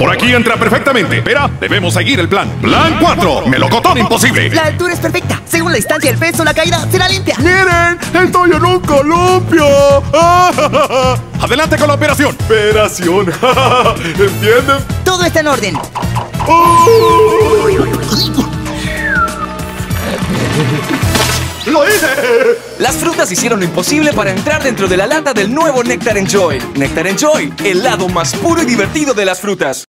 Por aquí entra perfectamente. Espera, debemos seguir el plan. Plan 4, melocotón imposible. La altura es perfecta. Según la distancia, el peso, la caída será limpia. ¡Miren! ¡Estoy en un columpio! Adelante con la operación. Operación. ¿Entienden? Todo está en orden. ¡Lo hice! Las frutas hicieron lo imposible para entrar dentro de la lata del nuevo Nectar Enjoy. Nectar Enjoy, el lado más puro y divertido de las frutas.